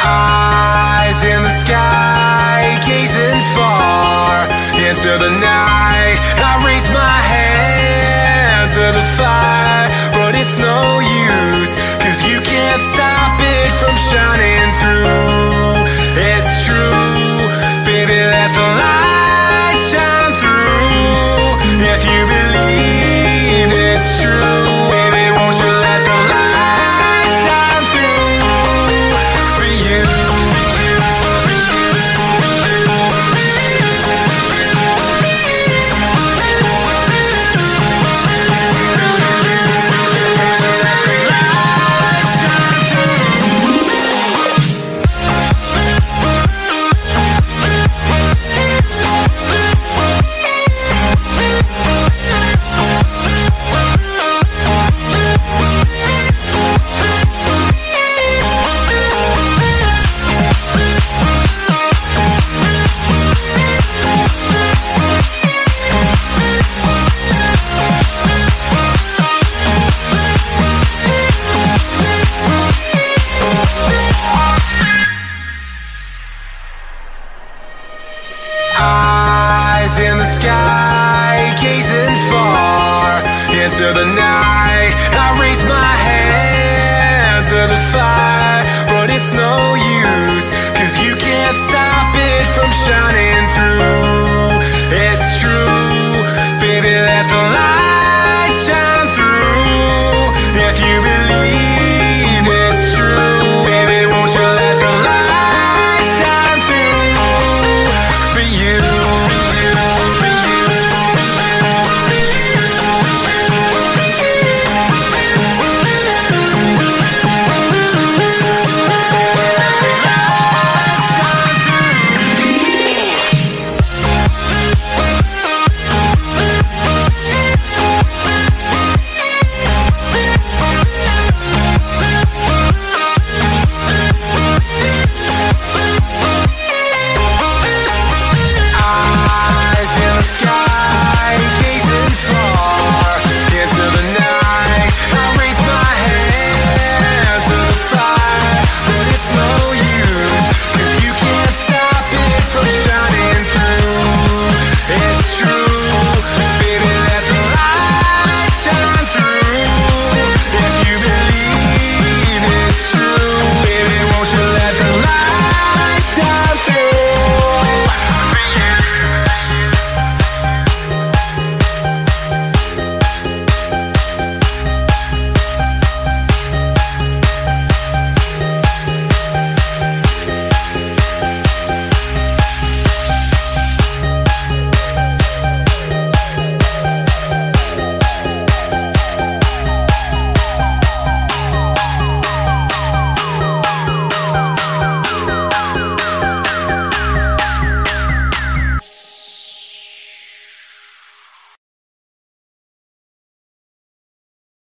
Eyes in the sky, gazing far into the night. I raise my hand to the fire, but it's no use, 'cause you can't stop it from shining through. It's true, baby, let the light shine through. If you believe it's true, baby, won't you let the light shine through for you. Eyes in the sky, gazing far into the night. I raise my hand to the fire, but it's no use, 'cause you can't stop it from shining